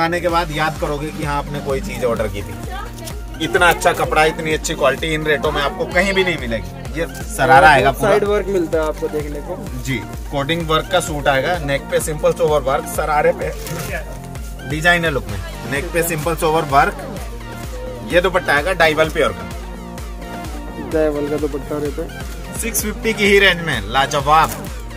मंगाने के बाद याद करोगे कि हाँ आपने कोई चीज ऑर्डर की थी। इतना अच्छा कपड़ा, इतनी अच्छी क्वालिटी इन रेटों में आपको कहीं भी नहीं मिलेगी। ये सरारा आएगा, साइड वर्क मिलता है आपको देखने को जी। कोडिंग वर्क का सूट आएगा, नेक पे सिंपल सोवर वर्क, सरारे पे डिजाइनर लुक में, नेक पे सिंपल सोवर वर्क। ये दुपट्टा आएगा डाइवल प्योर का, डाइवल का दुपट्टा रहता है 650 की ही रेंज में। लाजवाब,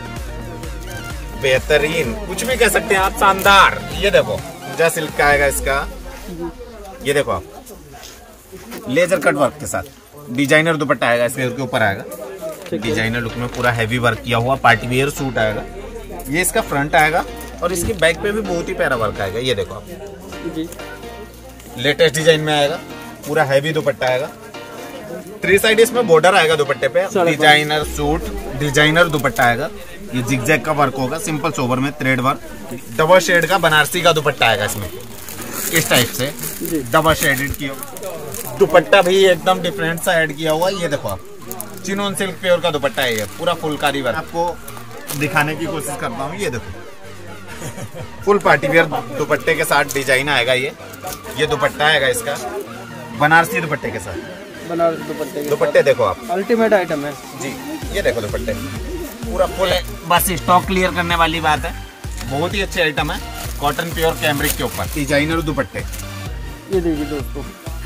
बेहतरीन, कुछ भी कह सकते हैं आप, शानदार। ये देखो पूजा सिल्क का आएगा इसका, ये देखो आप लेजर कट वर्क के साथ डिजाइनर दुपट्टा आएगा, इसके ऊपर आएगा डिजाइनर लुक में पूरा हैवी वर्क किया हुआ पार्टी वेयर सूट आएगा। ये इसका फ्रंट आएगा और इसकी बैक पे भी बहुत ही प्यारा वर्क आएगा। ये देखो आप जी, लेटेस्ट डिजाइन में आएगा, पूरा हैवी दुपट्टा आएगा। 3 साइड इसमें बॉर्डर आएगा दुपट्टे पे, डिजाइनर सूट, डिजाइनर दुपट्टा आएगा। ये जिगजैग का वर्क होगा, सिंपल सोवर में थ्रेड वर्क, डबल शेड का बनारसी का दुपट्टा आएगा इसमें, इस टाइप से डबल शेडेड किया। दुपट्टा भी एकदम डिफरेंट सा ऐड किया हुआ। ये देखो आप चिनोन सिल्क प्योर का दुपट्टा है, ये पूरा फुलकारी वर्क। आपको दिखाने की कोशिश करता हूँ, ये देखो फुल पार्टी वेयर दुपट्टे के साथ डिजाइन आएगा। ये दुपट्टा आएगा इसका बनारसी दुपट्टे के साथ, बनारसी दुपट्टे देखो आप, अल्टीमेट आइटम है जी। ये देखो दुपट्टे पूरा फुल है, बस स्टॉक क्लियर करने वाली बात है। बहुत ही अच्छे आइटम है, कॉटन प्योर कैमरिक के ऊपर डिजाइनर दुपट्टे। ये देखिए दोस्तों,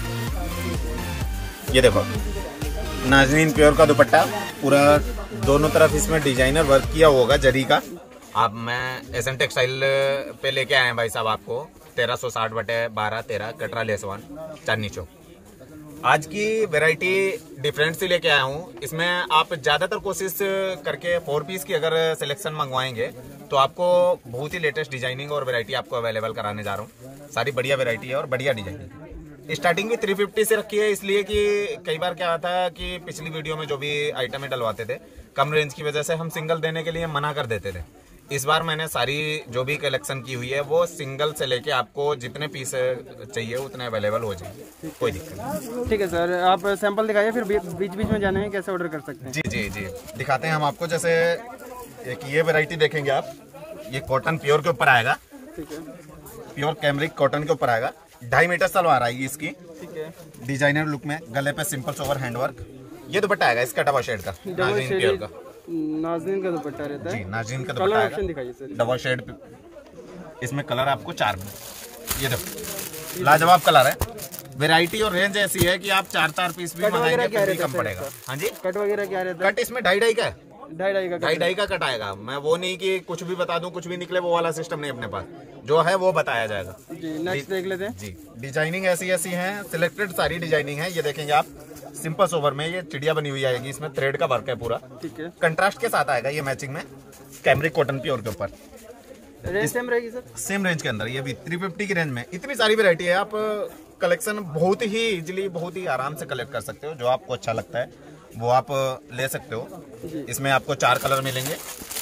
ये देखो नाजनीन प्योर का दुपट्टा, पूरा दोनों तरफ इसमें डिजाइनर वर्क किया होगा जरी का। अब मैं एसएन टेक्सटाइल पे लेके आए हैं भाई साहब आपको 1360/12-13 कटरा लेसवान चांदनी चौक। आज की वैरायटी डिफरेंट सी लेके आया हूँ। इसमें आप ज्यादातर कोशिश करके 4 पीस की अगर सिलेक्शन मंगवाएंगे तो आपको बहुत ही लेटेस्ट डिजाइनिंग और वैरायटी आपको अवेलेबल कराने जा रहा हूँ। सारी बढ़िया वैरायटी है और बढ़िया डिजाइनिंग। स्टार्टिंग भी 350 से रखी है, इसलिए कि कई बार क्या आता है कि पिछली वीडियो में जो भी आइटमें डलवाते थे कम रेंज की वजह से हम सिंगल देने के लिए मना कर देते थे। इस बार मैंने सारी जो भी कलेक्शन की हुई है वो सिंगल से लेके आपको जितने पीस चाहिए उतने अवेलेबल हो जाएंगे, कोई दिक्कत नहीं। ठीक है सर, आप सैंपल दिखाइए, फिर बीच बीच में जाने हैं कैसे ऑर्डर कर सकते हैं। जी जी जी, दिखाते हैं हम आपको। जैसे एक ये वैरायटी देखेंगे आप, ये कॉटन प्योर के ऊपर आएगा, ठीक है, प्योर कैमरिक कॉटन के ऊपर आएगा। 2.5 मीटर सलवार आएगी इसकी, ठीक है, डिजाइनर लुक में, गले पे सिंपल सोवर हैंडवर्क। ये दुपट्टा आएगा इसका डबल शेड का, नाज़रीन प्योर का, नाज़रीन का दुपट्टा रहता है जी। नाज़रीन का दुपट्टा आएगा, दिखाइए सर। डबल शेड, इसमें कलर आपको 4 में, ये देखो लाजवाब कलर है। वैरायटी और रेंज ऐसी है कि आप 4 पीस भी मंगाएंगे फिर भी कम पड़ेगा। हाँ जी, कट वगैरह क्या रहता है? कट इसमें 2.5 का है, 2.5 का कट आएगा। मैं वो नहीं कि कुछ भी बता दूं कुछ भी निकले, वो वाला सिस्टम नहीं अपने पास, जो है वो बताया जाएगा जी। नेक्स्ट देख लेते हैं जी। डिजाइनिंग ऐसी ऐसी है, सिलेक्टेड सारी डिजाइनिंग है। ये देखेंगे आप सिंपल सोवर में, ये चिड़िया बनी हुई आएगी, इसमें थ्रेड का वर्क है पूरा, ठीक है, कंट्रास्ट के साथ आएगा ये मैचिंग में, कैमरिक कॉटन प्योर के ऊपर। रेंज सेम रहेगी सर? सेम रेंज के अंदर, ये भी 350 की रेंज में। इतनी सारी वैरायटी है, आप कलेक्शन बहुत ही इजीली, बहुत ही आराम से कलेक्ट कर सकते हो। जो आपको अच्छा लगता है वो आप ले सकते हो। इसमें आपको 4 कलर मिलेंगे।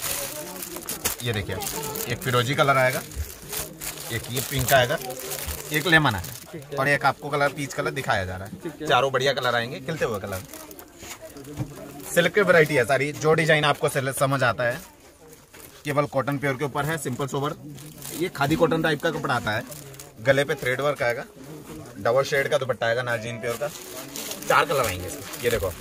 ये देखिए, एक फिरोजी कलर आएगा, एक ये पिंक आएगा, एक लेमन आएगा और एक आपको कलर पीच कलर दिखाया जा रहा है। चारों बढ़िया कलर आएंगे, खिलते हुए कलर। सिलेक्टेड वैरायटी है सारी, जो डिजाइन आपको समझ आता है। केवल कॉटन प्योर के ऊपर है, सिंपल सोवर। ये खादी कॉटन टाइप का कपड़ा आता है, गले पे थ्रेड वर्क आएगा, डबल शेड का दुपट्टा आएगा नाज़रीन प्योर का। 4 कलर आएंगे इसमें, ये देखो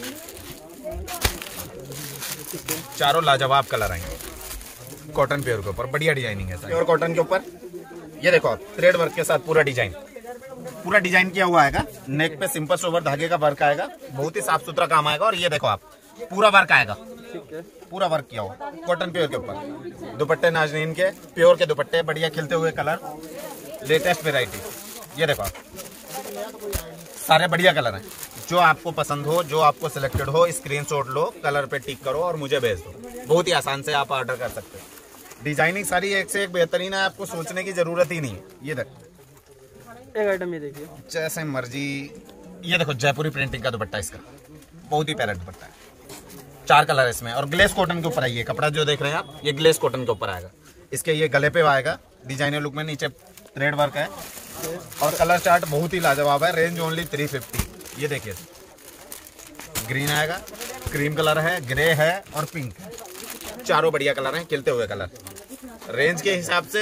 चारों लाजवाब कलर आएंगे कॉटन प्योर के ऊपर, बढ़िया डिजाइनिंग है प्योर कॉटन के ऊपर। ये देखो थ्रेड वर्क के साथ पूरा डिजाइन किया हुआ आएगा। नेक पे सिंपल सोवर धागे का वर्क आएगा, बहुत ही साफ सुथरा काम आएगा। और ये देखो आप पूरा वर्क आएगा, पूरा वर्क किया हुआ कॉटन प्योर के ऊपर। दुपट्टे नाज़रीन के प्योर के दुपट्टे, बढ़िया खिलते हुए कलर, लेटेस्ट वेराइटी। ये देखो आप सारे बढ़िया कलर हैं। जो आपको पसंद हो, जो आपको सिलेक्टेड हो, स्क्रीनशॉट लो, कलर पे टिक करो और मुझे भेज दो। बहुत ही आसान से आप ऑर्डर कर सकते हो। डिजाइनिंग सारी एक से एक बेहतरीन है, आपको सोचने की जरूरत ही नहीं है। ये देखो एक आइटम ये देखिए, जैसे मर्जी। ये देखो जयपुरी प्रिंटिंग का दुपट्टा, इसका बहुत ही प्यारा दुपट्टा है। 4 कलर इसमें और ग्लेस कॉटन के ऊपर आइए। कपड़ा जो देख रहे हैं आप, ये ग्लेस कॉटन के ऊपर आएगा। इसके ये गले पे आएगा डिजाइनर लुक में, नीचे थ्रेड वर्क है और कलर चार्ट बहुत ही लाजवाब है। Range only 350। ये देखिए ग्रीन आएगा, क्रीम कलर है, ग्रे है और पिंक है। चारों बढ़िया कलर हैं, खिलते हुए कलर। रेंज के हिसाब से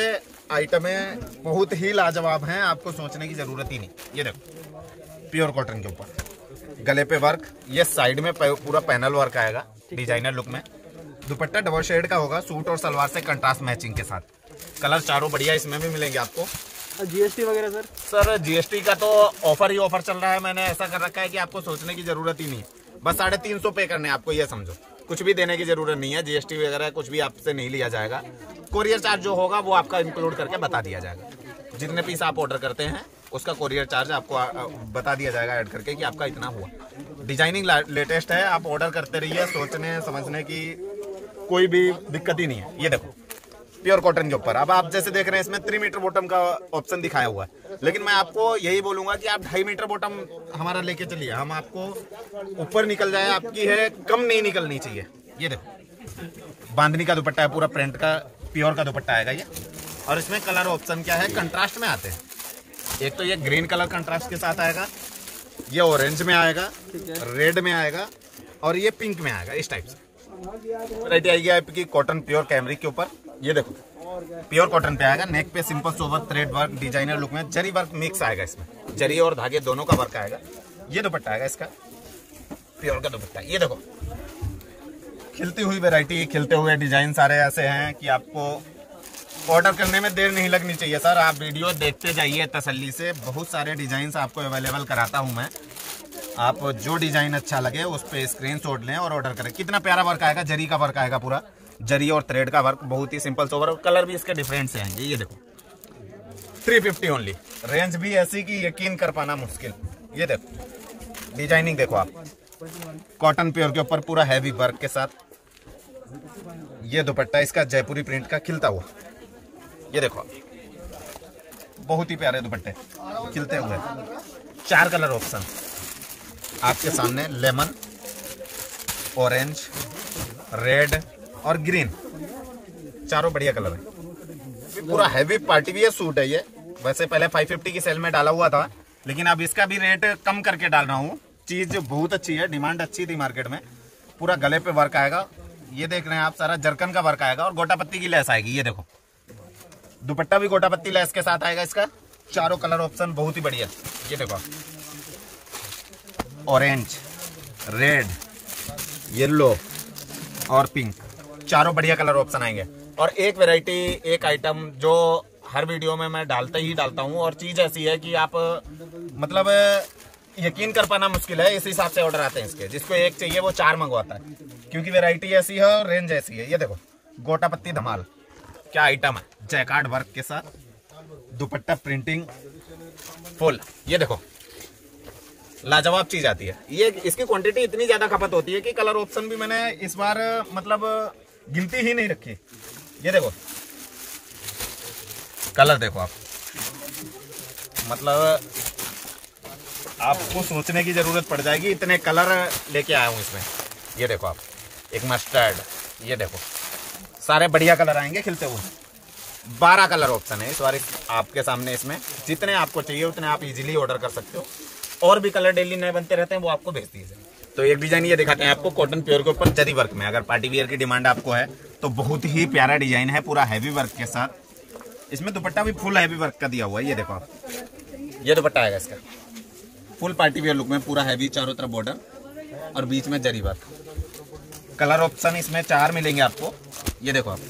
आइटम है, बहुत ही लाजवाब हैं, आपको सोचने की जरूरत ही नहीं। ये देखो प्योर कॉटन के ऊपर गले पे वर्क, ये साइड में पूरा पैनल वर्क आएगा डिजाइनर लुक में। दुपट्टा डबल शेड का होगा, सूट और सलवार से कंट्रास्ट मैचिंग के साथ। कलर चारों बढ़िया इसमें भी मिलेंगे आपको। जीएसटी वगैरह सर? सर जीएसटी का तो ऑफर ही ऑफर चल रहा है, मैंने ऐसा कर रखा है कि आपको सोचने की जरूरत ही नहीं है। बस 350 पे करने आपको, ये समझो, कुछ भी देने की जरूरत नहीं है। जीएसटी वगैरह कुछ भी आपसे नहीं लिया जाएगा। कोरियर चार्ज जो होगा वो आपका इंक्लूड करके बता दिया जाएगा। जितने पीस आप ऑर्डर करते हैं उसका कोरियर चार्ज आपको बता दिया जाएगा ऐड करके कि आपका इतना हुआ। डिजाइनिंग लेटेस्ट है, आप ऑर्डर करते रहिए, सोचने समझने की कोई भी दिक्कत ही नहीं है। ये देखो प्योर कॉटन के ऊपर। अब आप जैसे देख रहे हैं इसमें 3 मीटर बॉटम का ऑप्शन दिखाया हुआ है, लेकिन मैं आपको यही बोलूंगा कि आप 2.5 मीटर बॉटम हमारा लेके चलिए, हम आपको ऊपर निकल जाए आपकी है, कम नहीं निकलनी चाहिए। ये देखो बांधनी का दुपट्टा है, पूरा प्रिंट का प्योर का दुपट्टा आएगा ये। और इसमें कलर ऑप्शन क्या है, कंट्रास्ट में आते हैं। एक तो ये ग्रीन कलर कंट्रास्ट के साथ आएगा, ये ऑरेंज में आएगा, रेड में आएगा और ये पिंक में आएगा। इस टाइप से वैरायटी आएगी आपकी कॉटन प्योर कैमरिक के ऊपर। ये देखो प्योर कॉटन पे आएगा, नेक पे simple sober thread work designer look में, जरी वर्क मिक्स आएगा इसमें, जरी और धागे दोनों का वर्क आएगा। ये दुपट्टा आएगा इसका प्योर का दुपट्टा। ये देखो खिलती हुई वैरायटी, खिलते हुए डिजाइन सारे ऐसे हैं कि आपको ऑर्डर करने में देर नहीं लगनी चाहिए। सर आप वीडियो देखते जाइए तसल्ली से, बहुत सारे डिजाइन आपको अवेलेबल कराता हूँ मैं। आप जो डिजाइन अच्छा लगे उस पर स्क्रीनशॉट लें और ऑर्डर करें। कितना प्यारा वर्क आएगा, जरी का वर्क आएगा, पूरा जरी और थ्रेड का वर्क, बहुत ही सिंपल सोवर। और कलर भी इसके डिफरेंट से आएंगे। ये देखो 350 ओनली, रेंज भी ऐसी कि यकीन कर पाना मुश्किल। ये देखो डिजाइनिंग देखो आप, कॉटन प्योर के ऊपर पूरा हैवी वर्क के साथ। ये दुपट्टा इसका जयपुरी प्रिंट का खिलता हुआ। ये देखो बहुत ही प्यारे दुपट्टे खिलते हुए। 4 कलर ऑप्शन आपके सामने, लेमन, ऑरेंज, रेड और ग्रीन, चारों बढ़िया कलर है। पूरा हैवी पार्टी वियर सूट है ये। वैसे पहले 550 की सेल में डाला हुआ था, लेकिन अब इसका भी रेट कम करके डाल रहा हूँ। चीज बहुत अच्छी है, डिमांड अच्छी थी मार्केट में। पूरा गले पे वर्क आएगा, ये देख रहे हैं आप, सारा जरकन का वर्क आएगा और गोटा पत्ती की लेस आएगी। ये देखो दुपट्टा भी गोटा पत्ती लेस के साथ आएगा इसका। चारों कलर ऑप्शन बहुत ही बढ़िया। ये देखो ऑरेंज, रेड, येलो और पिंक, चारों बढ़िया कलर ऑप्शन आएंगे। और एक वैरायटी, एक आइटम जो हर वीडियो में मैं डालता हूँ, और चीज ऐसी है कि आप मतलब यकीन कर पाना मुश्किल है। इस हिसाब से ऑर्डर आते हैं इसके, जिसको एक चाहिए वो 4 मंगवाता है, क्योंकि वैरायटी ऐसी है और रेंज ऐसी है। ये देखो गोटा पत्ती धमाल, क्या आइटम है, जैकार्ड वर्क के साथ, दुपट्टा प्रिंटिंग फुल। ये देखो लाजवाब चीज आती है ये। इसकी क्वांटिटी इतनी ज्यादा खपत होती है कि कलर ऑप्शन भी मैंने इस बार मतलब गिनती ही नहीं रखी। ये देखो कलर देखो आप, मतलब आपको सोचने की जरूरत पड़ जाएगी, इतने कलर लेके आया हूं इसमें। ये देखो आप, एक मस्टर्ड, ये देखो सारे बढ़िया कलर आएंगे खिलते हुए। 12 कलर ऑप्शन है इस बार आपके सामने। इसमें जितने आपको चाहिए उतने आप इजीली ऑर्डर कर सकते हो। और भी कलर डेली नए बनते रहते हैं, वो आपको भेज दीजिए। तो एक डिजाइन ये दिखाते हैं आपको कॉटन प्योर के ऊपर जरी वर्क में। अगर पार्टी वियर की डिमांड आपको है तो बहुत ही प्यारा डिजाइन है, पूरा हैवी वर्क के साथ। इसमें दुपट्टा भी फुल हैवी वर्क का दिया हुआ है। ये देखो आप, ये दुपट्टा आएगा इसका फुल पार्टी वियर लुक में, पूरा हैवी, चारों तरफ बॉर्डर और बीच में जरी वर्क। कलर ऑप्शन इसमें 4 मिलेंगे आपको। ये देखो आप,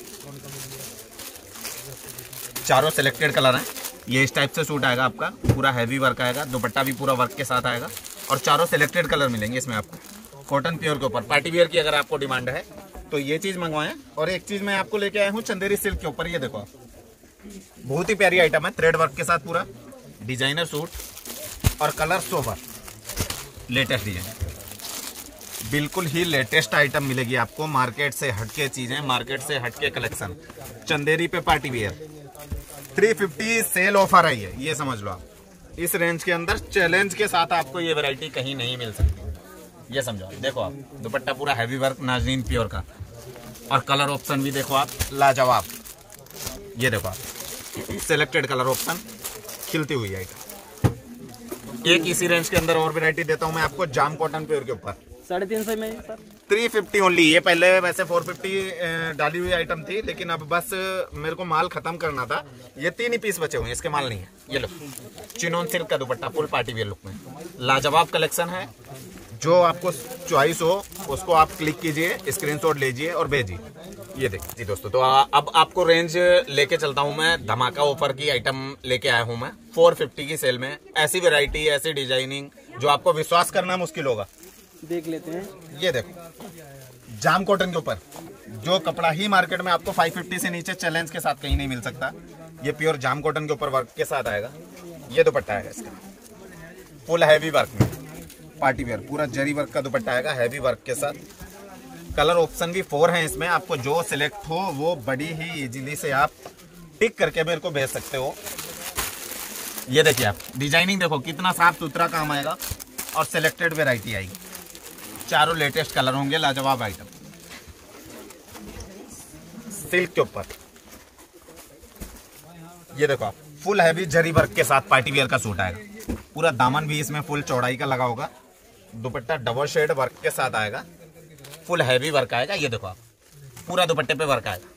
चारों सिलेक्टेड कलर हैं। ये इस टाइप से सूट आएगा आपका, पूरा हैवी वर्क आएगा, दुपट्टा भी पूरा वर्क के साथ आएगा और चारों सिलेक्टेड कलर मिलेंगे इसमें आपको। कॉटन प्योर के ऊपर पार्टी वियर की अगर आपको डिमांड है तो ये चीज मंगवाएं। और एक चीज मैं आपको लेके आया हूँ चंदेरी सिल्क के ऊपर। ये देखो आप, बहुत ही प्यारी आइटम है, थ्रेड वर्क के साथ पूरा डिजाइनर सूट और कलर सोवर, लेटेस्ट डिजाइन, बिल्कुल ही लेटेस्ट आइटम मिलेगी आपको। मार्केट से हटके चीजें, मार्केट से हटके कलेक्शन, चंदेरी पे पार्टी वियर। 350 सेल ऑफर है ये समझ लो आप। इस रेंज के अंदर चैलेंज के साथ आपको ये वैरायटी कहीं नहीं मिल सकती, ये समझो। देखो आप, दुपट्टा पूरा हैवी वर्क नाजरीन प्योर का, और कलर ऑप्शन भी देखो आप लाजवाब। ये देखो आप, सिलेक्टेड कलर ऑप्शन, खिलती हुई आइटम। एक इसी रेंज के अंदर और वैरायटी देता हूं मैं आपको, जाम कॉटन प्योर के ऊपर। 350 में सर। 350 ओनली। ये पहले वैसे 450 डाली हुई आइटम थी, लेकिन अब बस मेरे को माल खत्म करना था। ये 3 ही पीस बचे हुए हैं, इसके माल नहीं है। ये लो, चिनोन सिल्क का dupatta full party wear look में, लाजवाब कलेक्शन है। जो आपको चॉइस हो उसको आप क्लिक कीजिए, स्क्रीनशॉट लीजिए और भेजिए। ये देखिए जी दोस्तों, तो अब आपको रेंज लेके चलता हूं मैं। धमाका ऑफर की आइटम लेके आया हूं मैं 450 की सेल में। ऐसी वैरायटी, ऐसी डिजाइनिंग जो आपको विश्वास करना मुश्किल होगा। देख लेते हैं। ये देखो, जाम कॉटन के ऊपर जो कपड़ा ही मार्केट में आपको 550 से नीचे चैलेंज के साथ कहीं नहीं मिल सकता। ये प्योर जाम कॉटन के ऊपर वर्क के साथ आएगा। ये दुपट्टा आएगा इसका फुल हैवी वर्क में, पार्टी वेयर, पूरा जरी वर्क का दुपट्टा आएगा हैवी वर्क के साथ। कलर ऑप्शन भी 4 हैं इसमें। आपको जो सिलेक्ट हो वो बड़ी ही इजीली से आप टिक करके मेरे को भेज सकते हो। ये देखिए, आप डिजाइनिंग देखो कितना साफ सुथरा काम आएगा और सिलेक्टेड वेराइटी आएगी। चारों लेटेस्ट कलर होंगे, लाजवाब आइटम सिल्क के ऊपर। ये देखो, आप फुल हैवी जरी वर्क के साथ पार्टी वेयर का सूट आएगा। पूरा दामन भी इसमें फुल चौड़ाई का लगा होगा। दुपट्टा डबल शेड वर्क के साथ आएगा, फुल हैवी वर्क आएगा। ये देखो, आप पूरा दुपट्टे पे वर्क आएगा,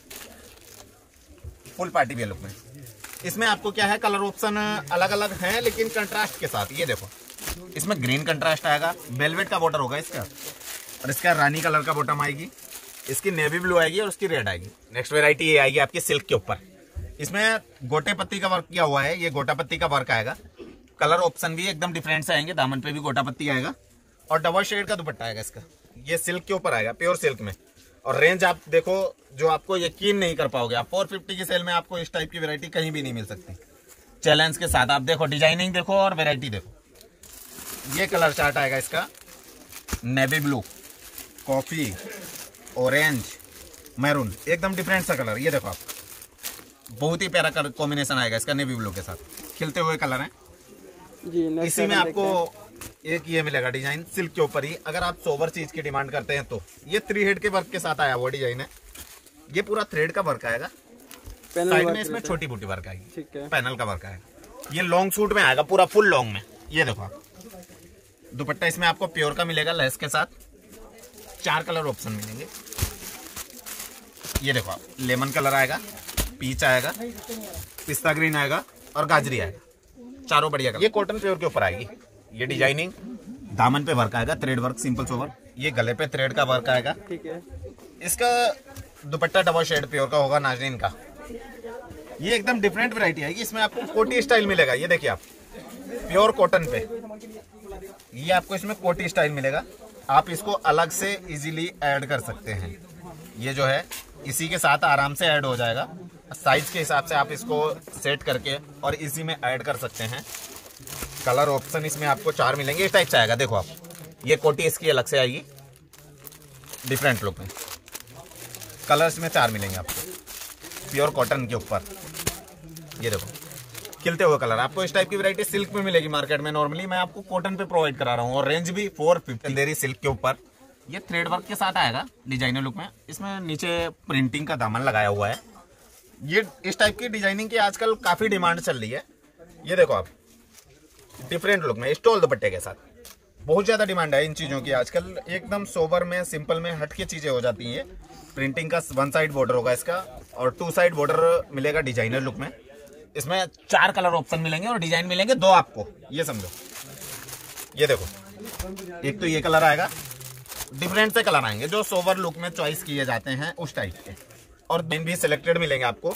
फुल पार्टी वेयर लुक में। इसमें आपको क्या है, कलर ऑप्शन अलग अलग हैं लेकिन कंट्रास्ट के साथ। ये देखो, इसमें ग्रीन कंट्रास्ट आएगा, वेलवेट का बॉर्डर होगा इसका, और इसका रानी कलर का बॉटम आएगी, इसकी नेवी ब्लू आएगी और उसकी रेड आएगी। नेक्स्ट वेराइटी ये आएगी आपकी सिल्क के ऊपर। इसमें गोटे पत्ती का वर्क किया हुआ है, ये गोटा पत्ती का वर्क आएगा। कलर ऑप्शन भी एकदम डिफरेंट से आएंगे, दामन पे भी गोटा पत्ती आएगा और डबल शेड का दुपट्टा आएगा इसका। ये सिल्क के ऊपर आएगा, प्योर सिल्क में। और रेंज आप देखो, जो आपको यकीन नहीं कर पाओगे आप, 450 की सेल में आपको इस टाइप की वैरायटी कहीं भी नहीं मिल सकती चैलेंज के साथ। आप देखो, डिजाइनिंग देखो और वैरायटी देखो। ये कलर चार्ट आएगा इसका, navy blue, coffee, orange, maroon, एकदम डिफरेंट सा कलर। ये देखो, आप बहुत ही प्यारा कलर कॉम्बिनेशन आएगा इसका नेवी ब्लू के साथ। खिलते हुए कलर हैं जी। इसी में आपको एक ये मिलेगा डिजाइन सिल्क के ऊपर ही। अगर आप सोवर चीज की डिमांड करते हैं तो ये 3 हेड के वर्क के साथ आया हुआ डिजाइन है। ये पूरा थ्रेड का वर्क आएगा, साइड में इसमें छोटी बूटी वर्क आएगी, ठीक है, पैनल का वर्क आएगा। ये लॉन्ग सूट में आएगा, पूरा फुल लॉन्ग में। ये देखो, आप दुपट्टा इसमें आपको प्योर का मिलेगा लेस के साथ। 4 कलर ऑप्शन मिलेंगे। ये देखो, आप लेमन कलर आएगा, पीच आएगा, पिस्ता ग्रीन आएगा और गाजरी आएगा। चारों बढ़िया कलर। ये कॉटन प्योर के ऊपर आएगी। ये डिजाइनिंग दामन पे वर्क आएगा, थ्रेड वर्क, सिंपल सोवर। ये गले पे थ्रेड का वर्क आएगा, ठीक है। इसका दुपट्टा डबल शेड प्योर का होगा, नाजरीन का। ये एकदम डिफरेंट वैरायटी आएगी। इसमें आपको कोटी स्टाइल मिलेगा। ये देखिए, आप प्योर कॉटन पे ये आपको इसमें कोटी स्टाइल मिलेगा। आप इसको अलग से इजीली ऐड कर सकते हैं। ये जो है इसी के साथ आराम से ऐड हो जाएगा। साइज के हिसाब से आप इसको सेट करके और इसी में ऐड कर सकते हैं। कलर ऑप्शन इसमें आपको 4 मिलेंगे। इस टाइप से आएगा। देखो, आप ये कोटी इसकी अलग से आएगी डिफरेंट लुक में। कलर्स में 4 मिलेंगे आपको प्योर कॉटन के ऊपर। ये देखो, खिलते हुए कलर। आपको इस टाइप की वैरायटी सिल्क में मिलेगी मार्केट में। नॉर्मली मैं आपको कॉटन पे प्रोवाइड करा रहा हूँ और रेंज भी 450 दे रही सिल्क के ऊपर। ये थ्रेड वर्क के साथ आएगा डिजाइनर लुक में। इसमें नीचे प्रिंटिंग का दामन लगाया हुआ है। ये इस टाइप की डिजाइनिंग की आजकल काफी डिमांड चल रही है। ये देखो, आप डिफरेंट लुक में स्टॉल दुपट्टे के साथ बहुत ज्यादा डिमांड है इन चीजों की आजकल। एकदम सोबर में, सिंपल में हटके चीजें हो जाती हैं। प्रिंटिंग का 1 साइड बॉर्डर होगा इसका और 2 साइड बॉर्डर मिलेगा डिजाइनर लुक में। इसमें 4 कलर ऑप्शन मिलेंगे और डिजाइन मिलेंगे 2 आपको, ये समझो। ये देखो, एक तो ये कलर आएगा, डिफरेंट से कलर आएंगे जो सोवर लुक में चॉइस किए जाते हैं उस टाइप के। और दिन भी सिलेक्टेड मिलेंगे आपको।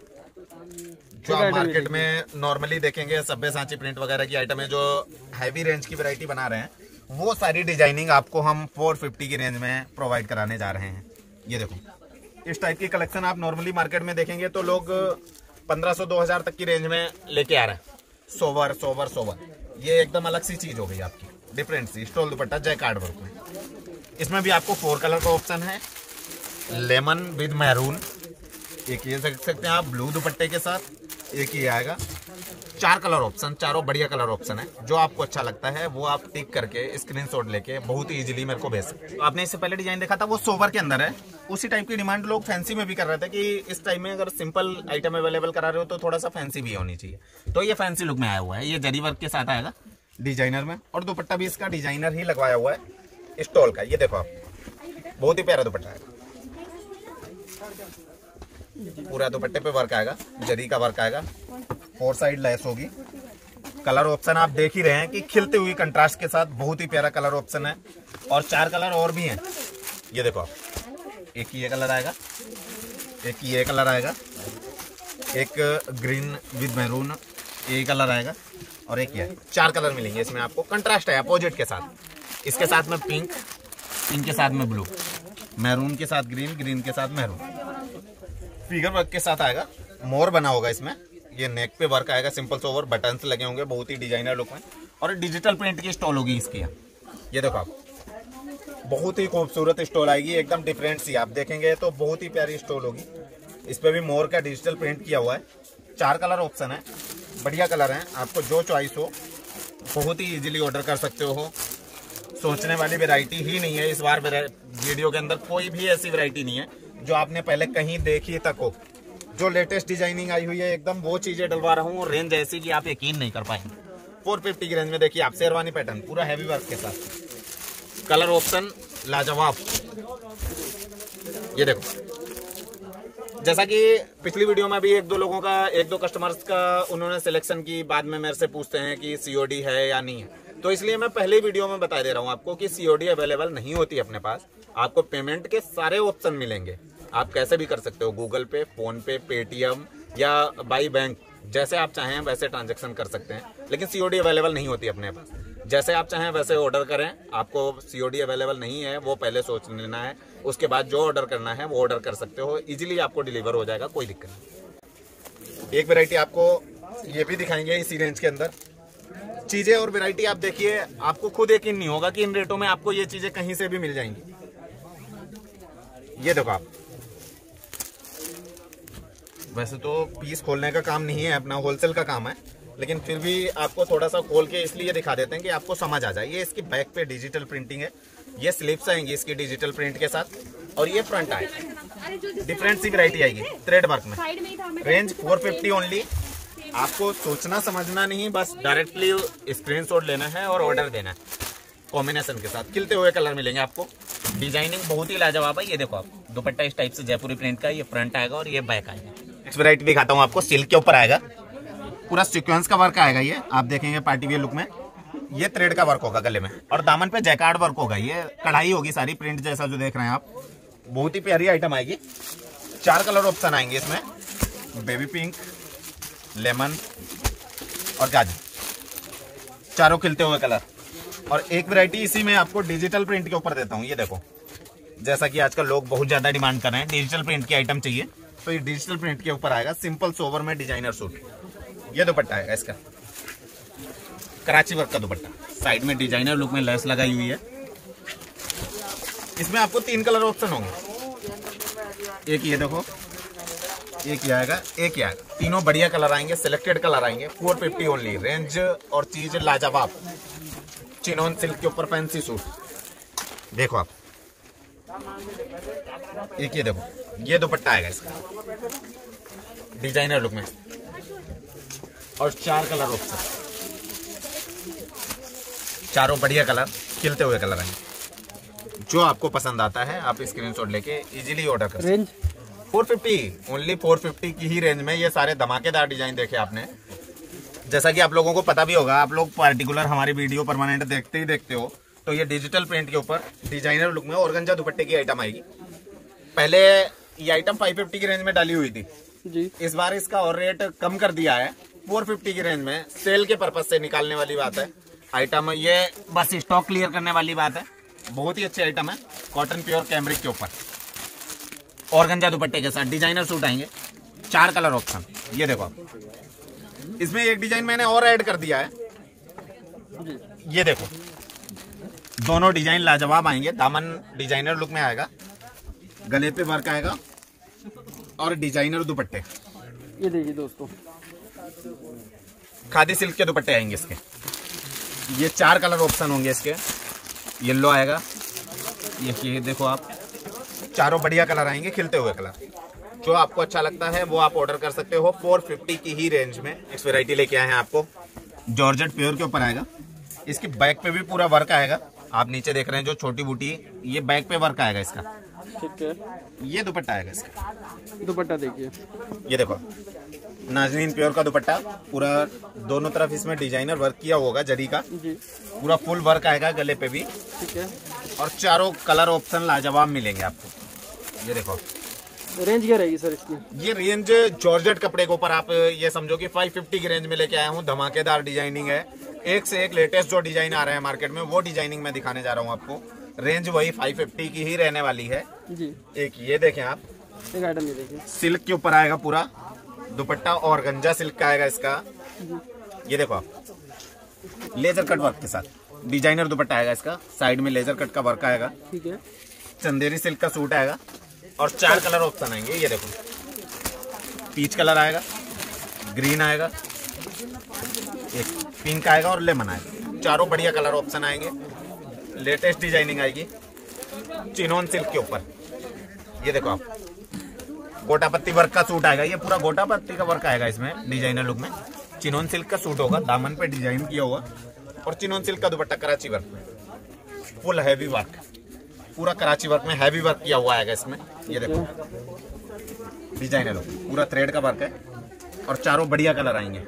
जो आप मार्केट में नॉर्मली देखेंगे सब्बे सांची प्रिंट वगैरह की आइटम है, जो हैवी रेंज की वैरायटी बना रहे हैं, वो सारी डिजाइनिंग आपको हम 450 की रेंज में प्रोवाइड कराने जा रहे हैं। ये देखो, इस टाइप की कलेक्शन आप नॉर्मली मार्केट में देखेंगे तो लोग 1500-2000 तक की रेंज में लेके आ रहे हैं। सोवर सोवर सोवर, ये एकदम अलग सी चीज हो गई आपकी, डिफरेंट सी। स्टोल दुपट्टा जय कार्ड वर्क में। इसमें भी आपको 4 कलर का ऑप्शन है, लेमन विद मैरून, एक ये देख सकते हैं आप ब्लू दुपट्टे के साथ, एक ही आएगा। 4 कलर ऑप्शन, चारों बढ़िया कलर ऑप्शन है। जो आपको अच्छा लगता है वो आप टिक करके स्क्रीनशॉट लेके बहुत ही इजीली मेरे को भेज सकते हैं। आपने इससे पहले डिजाइन देखा था वो सोवर के अंदर है, उसी टाइप की डिमांड लोग फैंसी में भी कर रहे थे कि इस टाइम में अगर सिंपल आइटम अवेलेबल करा रहे हो तो थोड़ा सा फैंसी भी होनी चाहिए। तो ये फैंसी लुक में आया हुआ है। ये जरी वर्क के साथ आएगा डिजाइनर में और दुपट्टा भी इसका डिजाइनर ही लगवाया हुआ है। स्टॉल का। ये देखो आप, बहुत ही प्यारा दुपट्टा है। पूरा दुपट्टे पे वर्क आएगा, जरी का वर्क आएगा, 4 साइड लेस होगी। कलर ऑप्शन आप देख ही रहे हैं कि खिलते हुए कंट्रास्ट के साथ बहुत ही प्यारा कलर ऑप्शन है। और 4 कलर और भी हैं। ये देखो आप, एक ये कलर आएगा, एक ये कलर आएगा, एक ग्रीन विद मैरून ये कलर आएगा, और एक ये। 4 कलर मिलेंगे इसमें आपको। कंट्रास्ट है अपोजिट के साथ। इसके साथ में पिंक, पिंक के साथ में ब्लू, मैरून के साथ ग्रीन, ग्रीन के साथ मैरून। फिगर वर्क के साथ आएगा, मोर बना होगा इसमें। ये नेक पे वर्क आएगा, सिंपल सोवर, बटन्स लगे होंगे, बहुत ही डिजाइनर लुक में। और डिजिटल प्रिंट की स्टॉल होगी इसकी। ये देखो आप, बहुत ही खूबसूरत स्टॉल आएगी, एकदम डिफरेंट सी। आप देखेंगे तो बहुत ही प्यारी स्टॉल होगी। इस पे भी मोर का डिजिटल प्रिंट किया हुआ है। 4 कलर ऑप्शन है, बढ़िया कलर है। आपको जो चॉइस हो बहुत ही इजीली ऑर्डर कर सकते हो। सोचने वाली वैरायटी ही नहीं है इस बार वीडियो के अंदर। कोई भी ऐसी वैरायटी नहीं है जो आपने पहले कहीं देखी तक हो। जो लेटेस्ट डिजाइनिंग आई हुई है एकदम वो चीजें डलवा रहा हूँ। रेंज ऐसी कि आप यकीन नहीं कर पाएंगे। 450 की रेंज में देखिए आप, शेरवानी पैटर्न पूरा हैवी वर्क के साथ। कलर ऑप्शन लाजवाब। ये देखो, जैसा कि पिछली वीडियो में भी एक दो कस्टमर्स का उन्होंने सिलेक्शन की, बाद में मेरे से पूछते हैं कि सीओडी है या नहीं है। तो इसलिए मैं पहले वीडियो में बता दे रहा हूँ आपको कि सीओडी अवेलेबल नहीं होती अपने पास। आपको पेमेंट के सारे ऑप्शन मिलेंगे, आप कैसे भी कर सकते हो, गूगल पे, फोन पे, पेटीएम या बाई बैंक, जैसे आप चाहें वैसे ट्रांजैक्शन कर सकते हैं। लेकिन सीओडी अवेलेबल नहीं होती अपने पास। जैसे आप चाहें वैसे ऑर्डर करें। आपको सीओडी अवेलेबल नहीं है वो पहले सोच लेना है, उसके बाद जो ऑर्डर करना है वो ऑर्डर कर सकते हो। इजीली आपको डिलीवर हो जाएगा, कोई दिक्कत नहीं। एक वैरायटी आपको ये भी दिखाएंगे इसी रेंज के अंदर। चीजें और वैरायटी आप देखिए, आपको खुद यकीन नहीं होगा कि इन रेटों में आपको ये चीजें कहीं से भी मिल जाएंगी। ये देखो आप, वैसे तो पीस खोलने का काम नहीं है अपना, होलसेल का काम है, लेकिन फिर भी आपको थोड़ा सा खोल के इसलिए दिखा देते हैं कि आपको समझ आ जाए। ये इसकी बैक पे डिजिटल प्रिंटिंग है, ये स्लिप्स आएंगी इसकी डिजिटल प्रिंट के साथ, और ये फ्रंट आएगा। डिफरेंट सी वैरायटी आएगी थ्रेड वर्क में। Range 450 only. आपको सोचना समझना नहीं, बस डायरेक्टली स्क्रीनशॉट लेना है और ऑर्डर देना है। कॉम्बिनेशन के साथ खिलते हुए कलर मिलेंगे आपको। डिजाइनिंग बहुत ही लाजवाब है। ये देखो आप, दुपट्टा इस टाइप से जयपुरी प्रिंट का, ये फ्रंट आएगा और ये बैक आएगा। नेक्स्ट वैरायटी दिखाता हूँ आपको, सिल्क के ऊपर आएगा, पूरा सीक्वेंस का वर्क आएगा। ये आप देखेंगे पार्टी वेयर लुक में। ये थ्रेड का वर्क होगा गले में, और दामन पे जैकार्ड वर्क होगा। ये कढ़ाई होगी सारी, प्रिंट जैसा जो देख रहे हैं आप। बहुत ही प्यारी आइटम आएगी। 4 कलर ऑप्शन आएंगे इसमें, बेबी पिंक, लेमन और गाजर, चारों खिलते हुए कलर। और एक वैरायटी इसी में आपको डिजिटल प्रिंट के ऊपर देता हूँ। ये देखो, जैसा कि आजकल लोग बहुत ज्यादा डिमांड कर रहे हैं, डिजिटल प्रिंट की आइटम चाहिए, तो ये डिजिटल प्रिंट के ऊपर आएगा। सिंपल सोवर में डिजाइनर सूट। ये दुपट्टा आएगा इसका, कराची वर्क का दुपट्टा, साइड में डिजाइनर लुक में लेस लगाई हुई है। इसमें आपको 3 कलर ऑप्शन होंगे। एक ये देखो, एक ये आएगा, एक ये आएगा। तीनों बढ़िया कलर आएंगे, सिलेक्टेड कलर आएंगे। 450 ओनली। रेंज और चीज लाजवाब। चिनोन सिल्क के ऊपर फैंसी सूट देखो आप। एक ये देखो, ये दुपट्टा आएगा इसका डिजाइनर लुक में, और 4 कलर ऑप्शन, चारों बढ़िया कलर, खिलते हुए कलर आएंगे। जो आपको पसंद आता है आप स्क्रीनशॉट लेके इजीली ऑर्डर कर सकते हैं। 450 ओनली, 450 की ही रेंज में ये सारे धमाकेदार डिजाइन देखे आपने। जैसा कि आप लोगों को पता भी होगा, आप लोग पार्टिकुलर हमारी वीडियो परमानेंट देखते ही देखते हो, तो ये डिजिटल प्रिंट के ऊपर डिजाइनर लुक में ऑर्गेन्जा दुपट्टे की आइटम आएगी। पहले ये आइटम 550 की रेंज में डाली हुई थी जी। इस बार इसका और रेट कम कर दिया है 450 की रेंज में। सेल के पर्पज से निकालने वाली बात है आइटम, ये बस स्टॉक क्लियर करने वाली बात है। बहुत ही अच्छी आइटम है, कॉटन प्योर कैमरिक के ऊपर ऑर्गेन्जा दुपट्टे के साथ डिजाइनर सूट आएंगे। 4 कलर ऑप्शन। ये देखो आप, इसमें एक डिजाइन मैंने और ऐड कर दिया है। ये देखो, दोनों डिजाइन लाजवाब आएंगे। दामन डिजाइनर लुक में आएगा, गले पे वर्क आएगा और डिजाइनर दुपट्टे। ये देखिए दोस्तों, खादी सिल्क के दुपट्टे आएंगे इसके। ये 4 कलर ऑप्शन होंगे इसके। येलो आएगा, ये देखो आप, चारों बढ़िया कलर आएंगे, खिलते हुए कलर। जो आपको अच्छा लगता है वो आप ऑर्डर कर सकते हो। 450 की ही रेंज में इस वैरायटी लेके आए हैं आपको। जॉर्जेट प्योर के ऊपर आएगा, इसकी बैक पे भी पूरा वर्क आएगा। आप नीचे देख रहे हैं जो छोटी बूटी, ये बैक पे वर्क आएगा इसका। ठीक है, ये दुपट्टा आएगा इसका। दुपट्टा देखिए, ये देखो नाज़नीन प्योर का दुपट्टा, पूरा दोनों तरफ इसमें डिजाइनर वर्क किया होगा जरी का। जी पूरा फुल वर्क आएगा गले पे भी, ठीक है। और चारों कलर ऑप्शन लाजवाब मिलेंगे आपको। ये देखो रेंज क्या रहेगी सर इसकी? ये रेंज जॉर्जेट कपड़े के ऊपर आप ये समझो कि 550 की रेंज में लेके आया हूँ। धमाकेदार डिजाइनिंग है, एक से एक लेटेस्ट जो डिजाइन आ रहे हैं मार्केट में वो डिजाइनिंग में दिखाने जा रहा हूँ आपको। रेंज वही 550 की ही रहने वाली है जी। एक ये देखें आप, एक आइटम ये देखिए, सिल्क के ऊपर आएगा पूरा दुपट्टा, और गंजा सिल्क का आएगा इसका। ये देखो आप लेजर कट वर्क के साथ डिजाइनर दुपट्टा आएगा इसका, साइड में लेजर कट का वर्क आएगा। ठीक है, चंदेरी सिल्क का सूट आएगा, और 4 कलर ऑप्शन आएंगे। ये देखो पीच कलर आएगा, ग्रीन आएगा, एक पिंक आएगा और लेमन आएगा। चारों बढ़िया कलर ऑप्शन आएंगे। लेटेस्ट डिजाइनिंग आएगी चिनोन सिल्क के ऊपर। ये देखो आप गोटा पत्ती वर्क का सूट आएगा, ये पूरा गोटा पत्ती का वर्क आएगा इसमें डिजाइनर लुक में। चिनोन सिल्क का सूट होगा, दामन पे डिजाइन किया हुआ, और चिनोन सिल्क का दुपट्टा कराची वर्क में, फुल हैवी वर्क, पूरा कराची वर्क में हैवी वर्क किया हुआ आएगा इसमें। ये देखो डिजाइनर लुक, पूरा थ्रेड का वर्क है, और चारों बढ़िया कलर आएंगे।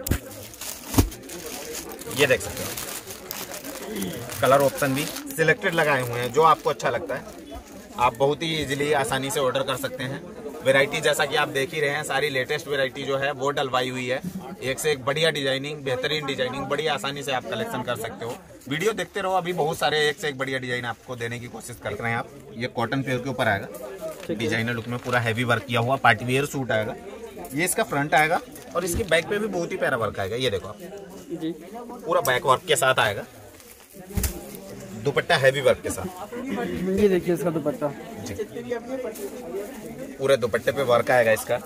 ये देख सकते हो कलर ऑप्शन भी सिलेक्टेड लगाए हुए हैं, जो आपको अच्छा लगता है आप बहुत ही इजीली आसानी से ऑर्डर कर सकते हैं। वैरायटी जैसा कि आप देख ही रहे हैं, सारी लेटेस्ट वैरायटी जो है वो डलवाई हुई है, एक से एक बढ़िया डिजाइनिंग, बेहतरीन डिजाइनिंग, बड़ी आसानी से आप कलेक्शन कर सकते हो। वीडियो देखते रहो, अभी बहुत सारे एक से एक बढ़िया डिजाइन आपको देने की कोशिश कर रहे हैं आप। ये कॉटन प्योर के ऊपर आएगा, डिजाइनर लुक में पूरा हैवी वर्क किया हुआ पार्टी वेयर सूट आएगा। ये इसका फ्रंट आएगा, और इसकी बैक पे भी बहुत ही प्यारा वर्क आएगा। ये देखो आप जी, पूरा बैक वर्क के साथ आएगा, दुपट्टा हैवी वर्क के साथ। ये देखिए इसका दुपट्टा जी, पूरे दुपट्टे पे वर्क आएगा इसका,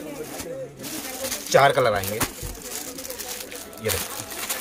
4 कलर आएंगे। ये देखो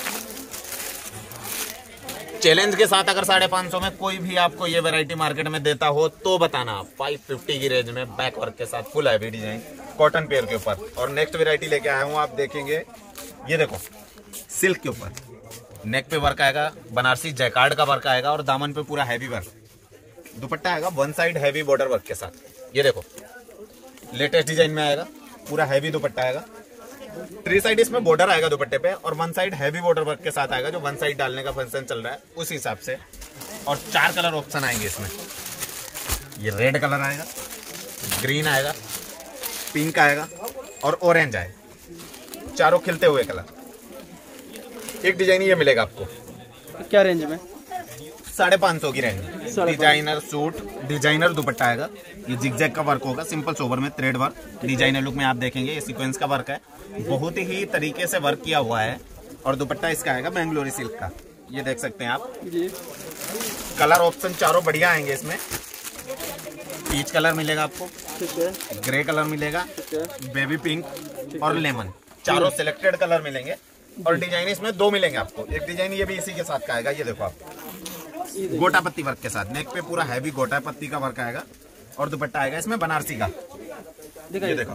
चैलेंज के साथ अगर 550 में कोई भी आपको ये वैरायटी मार्केट में देता हो तो बताना आप। 550 की रेंज में बैक वर्क के साथ full heavy design cotton pair के ऊपर। और नेक्स्ट वैरायटी लेके आया हूँ, आप देखेंगे ये देखो सिल्क के ऊपर नेक पे वर्क आएगा, बनारसी जैकार्ड का वर्क आएगा, और दामन पे पूरा हैवी वर्क। दुपट्टा आएगा one side heavy border work के साथ। ये देखो लेटेस्ट डिजाइन में आएगा, पूरा हैवी दुपट्टा आएगा, 3 साइड इसमें बॉर्डर आएगा दुपट्टे पे, और 1 साइड हैवी बॉर्डर वर्क के साथ आएगा, जो 1 साइड डालने का फंक्शन चल रहा है उस हिसाब से। और 4 कलर ऑप्शन आएंगे इसमें। ये रेड कलर आएगा, ग्रीन आएगा, पिंक आएगा, और ऑरेंज आएगा, चारों खिलते हुए कलर। एक डिजाइन ये मिलेगा आपको क्या रेंज में? 550 की range. Designer suit, designer dupatta आएगा, ये जिगजैग का वर्क होगा, सिंपल सोबर में थ्रेड वर्क। डिजाइनर लुक में आप देखेंगे ये सीक्वेंस का वर्क है, बहुत ही तरीके से वर्क किया हुआ है। और दुपट्टा इसका आएगा बेंगलोरी सिल्क का, ये देख सकते हैं आप जी। कलर ऑप्शन चारों बढ़िया आएंगे इसमें। पीच कलर मिलेगा आपको, ठीक है, ग्रे कलर मिलेगा, ठीक है, बेबी पिंक और लेमन, चारों सिलेक्टेड कलर मिलेंगे। और डिजाइन इसमें 2 मिलेंगे आपको। एक डिजाइन ये भी इसी के साथ का आएगा, ये देखो आप गोटा पत्ती वर्क के साथ, नेक पे पूरा हैवी गोटा पत्ती का वर्क आएगा, और दुपट्टा आएगा इसमें बनारसी का। ये देखो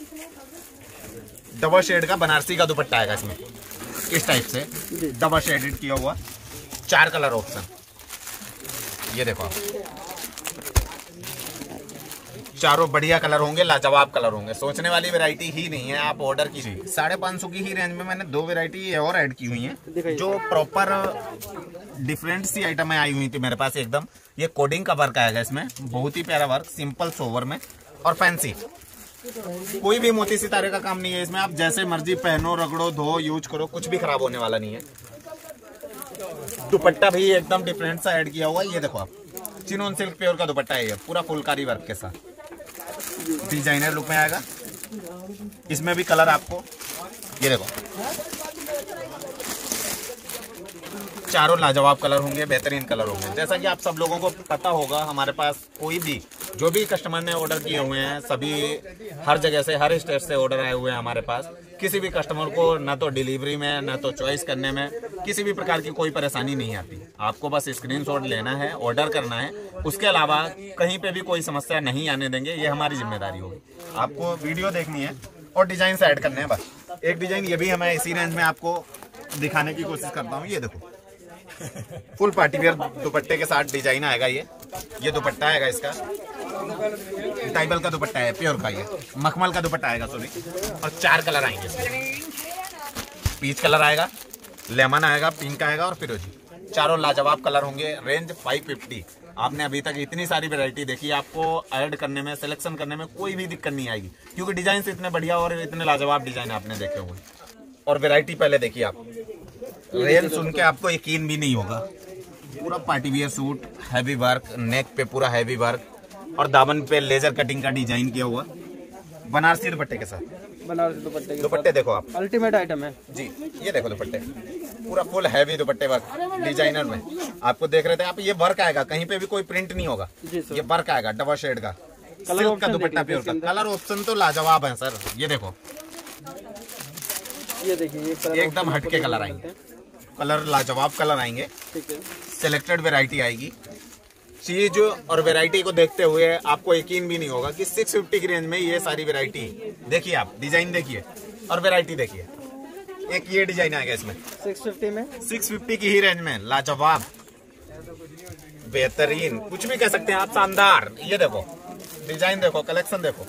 डबल शेड का बनारसी का दुपट्टा आएगा इसमें, इस टाइप से डबल शेडेड किया हुआ, 4 कलर ऑप्शन। ये देखो आप चारों बढ़िया कलर होंगे, लाजवाब कलर होंगे। सोचने वाली वैरायटी ही नहीं है, आप ऑर्डर कीजिए। 550 की ही रेंज में मैंने 2 वैरायटी और ऐड की हुई हैं, जो प्रॉपर डिफरेंट सी आइटमें आई हुई थी मेरे पास एकदम। ये कोडिंग का वर्क आएगा इसमें, बहुत ही प्यारा वर्क, सिंपल सोवर में और फैंसी। कोई भी मोती सितारे का काम नहीं है इसमें, आप जैसे मर्जी पहनो, रगड़ो, धो, यूज करो, कुछ भी खराब होने वाला नहीं है। दुपट्टा भी एकदम डिफरेंट सा ऐड किया हुआ है। ये देखो आप चिनोन सिल्क प्योर का दुपट्टा है, ये पूरा फुलकारी वर्क के साथ डिजाइनर लुक में आएगा। इसमें भी कलर आपको ये देखो चारों लाजवाब कलर होंगे, बेहतरीन कलर होंगे। जैसा कि आप सब लोगों को पता होगा, हमारे पास कोई भी जो भी कस्टमर ने ऑर्डर किए हुए हैं, सभी हर जगह से, हर स्टेट से ऑर्डर आए हुए हैं हमारे पास। किसी भी कस्टमर को ना तो डिलीवरी में, ना तो चॉइस करने में किसी भी प्रकार की कोई परेशानी नहीं आती। आपको बस स्क्रीनशॉट लेना है, ऑर्डर करना है, उसके अलावा कहीं पे भी कोई समस्या नहीं आने देंगे, ये हमारी जिम्मेदारी होगी। आपको वीडियो देखनी है और डिजाइन ऐड करने हैं बस। एक डिजाइन ये भी हमें इसी रेंज में आपको दिखाने की कोशिश करता हूँ। ये देखो फुल पार्टी वेयर दुपट्टे के साथ डिजाइन आएगा ये दुपट्टा आएगा इसका, टाइबल का दुपट्टा है प्योर का, ये मखमल का दुपट्टा आएगा सॉरी। और 4 कलर आएंगे इसमें, पीच कलर आएगा, लेमन आएगा, पिंक आएगा और फिरोजी, चारों लाजवाब कलर होंगे। रेंज 550। आपने अभी तक इतनी सारी वैरायटी देखी, आपको ऐड करने में, सिलेक्शन करने में कोई भी दिक्कत नहीं आएगी, क्योंकि डिजाइन इतने बढ़िया और इतने लाजवाब डिजाइन आपने देखे हुए। और वैरायटी पहले देखिए आप, रेंज सुन के आपको यकीन भी नहीं होगा। पूरा party wear suit, heavy work, neck पे पूरा हैवी वर्क और दामन पे लेजर कटिंग का डिजाइन किया हुआ, बनारसी दुपट्टे के साथ। बनारसी दुपट्टे देखो आप, अल्टीमेट आइटम है जी। ये देखो दुपट्टे, पूरा फुल हैवी दुपट्टे वर्क डिजाइनर में आपको देख रहे थे आप। ये वर्क आएगा, कहीं पे भी कोई प्रिंट नहीं होगा, ये वर्क आएगा डबल शेड का, सिल्क का दुपट्टा प्योर का। कलर ऑप्शन तो लाजवाब है सर। ये देखो, ये देखिए एकदम हटके कलर आएंगे, कलर लाजवाब कलर आएंगे। ठीक है, सिलेक्टेड वैरायटी आएगी। चीज और वैरायटी को देखते हुए आपको यकीन भी नहीं होगा कि 650 की रेंज में ये सारी वैरायटी। देखिए आप, डिजाइन देखिए और वैरायटी देखिए। एक ये डिजाइन आएगा इसमें 650 में, 650 की ही रेंज में, लाजवाब, बेहतरीन, कुछ भी कह सकते हैं आप, शानदार। ये देखो डिजाइन, देखो कलेक्शन, देखो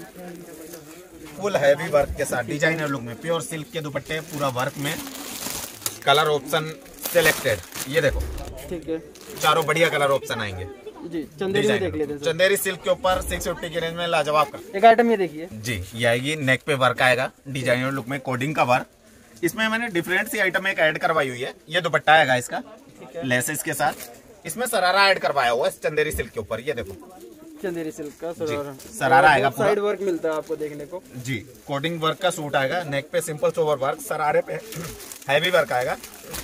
फुल हैवी वर्क के साथ डिजाइनर लुक में, प्योर सिल्क के दुपट्टे, पूरा वर्क में, कलर ऑप्शन सिलेक्टेड। ये देखो, ठीक है, चारों बढ़िया कलर ऑप्शन आएंगे जी। चंदेरी में देख लेते हैं। चंदेरी सिल्क के ऊपर 650 की रेंज में लाजवाब का एक आइटम ये देखिए जी। ये आएगी, नेक पे वर्क आएगा, डिजाइनर लुक में, कोडिंग का वर्क। इसमें मैंने डिफरेंट सी आइटम एक ऐड करवाई हुई है। ये दुपट्टा आएगा इसका लेसेस के साथ, इसमें सरारा ऐड करवाया हुआ है चंदेरी सिल्क के ऊपर। ये देखो चंदेरी सिल्क का सरारा आएगा, साइड वर्क मिलता है आपको देखने को जी। कोडिंग वर्क का सूट आएगा, नेक पे सिंपल सोवर वर्क, सरारे पे हैवी वर्क आएगा।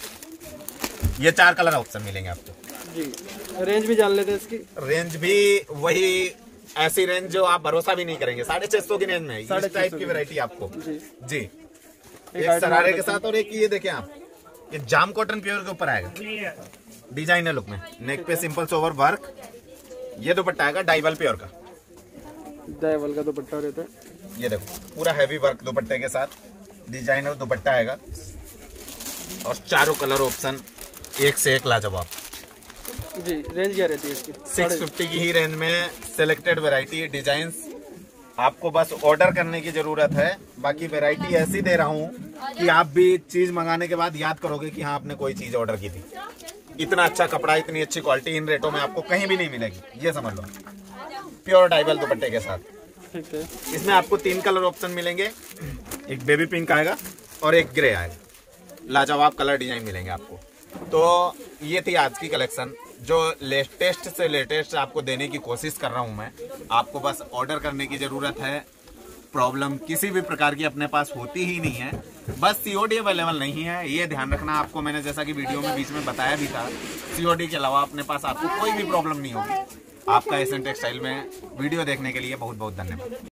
ये 4 कलर ऑप्शन मिलेंगे आपको जी। रेंज भी जान लेते हैं इसकी। रेंज भी वही ऐसी रेंज जो आप भरोसा भी नहीं करेंगे, 650 की रेंज में इस टाइप की वैरायटी आपको जी। एक सरारे के साथ, और एक ये देखें आप, ये जाम कॉटन प्योर के ऊपर आएगा, डिजाइनर लुक में, नेक पे सिंपल सोवर वर्क। ये दुपट्टा आएगा डाइवल प्योर का, डाइवल का दुपट्टा रहता है। ये देखो पूरा हैवी वर्क दुपट्टे के साथ, डिजाइनर दुपट्टा आएगा और चारों कलर ऑप्शन एक से एक लाजवाब जी। रेंज क्या रहती है इसकी? 650 की ही रेंज में सिलेक्टेड वैरायटी, डिजाइन आपको बस ऑर्डर करने की जरूरत है। बाकी वैरायटी ऐसी दे रहा हूँ कि आप भी चीज मंगाने के बाद याद करोगे कि हाँ आपने कोई चीज ऑर्डर की थी। इतना अच्छा कपड़ा, इतनी अच्छी क्वालिटी इन रेटों में आपको कहीं भी नहीं मिलेगी, ये समझ लो। प्योर डाइबल दुपट्टे के साथ, ठीक है। इसमें आपको 3 कलर ऑप्शन मिलेंगे, एक बेबी पिंक आएगा और एक ग्रे आएगा, लाजवाब कलर डिजाइन मिलेंगे आपको। तो ये थी आज की कलेक्शन, जो लेटेस्ट से लेटेस्ट आपको देने की कोशिश कर रहा हूं मैं। आपको बस ऑर्डर करने की जरूरत है। प्रॉब्लम किसी भी प्रकार की अपने पास होती ही नहीं है, बस सीओडी अवेलेबल नहीं है, ये ध्यान रखना आपको। मैंने जैसा कि वीडियो में बीच में बताया भी था, सीओडी के अलावा अपने पास आपको कोई भी प्रॉब्लम नहीं होगी। आपका एसएन टेक्सटाइल में वीडियो देखने के लिए बहुत बहुत धन्यवाद।